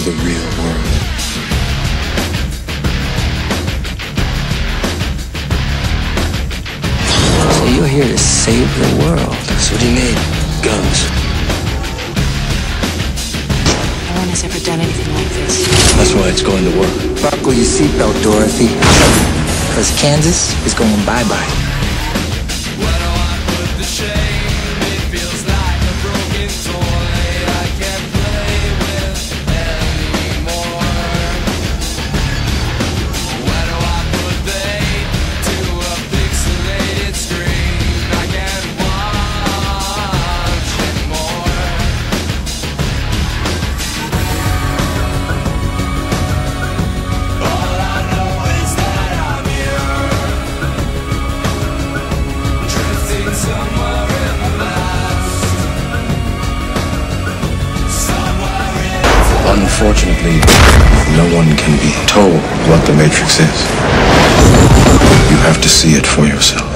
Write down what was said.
the real world. So you're here to save the world. So what do you need? Guns. No one has ever done anything like this. That's why it's going to work. Buckle your seatbelt, Dorothy. Because Kansas is going bye-bye. Unfortunately, no one can be told what the Matrix is. You have to see it for yourself.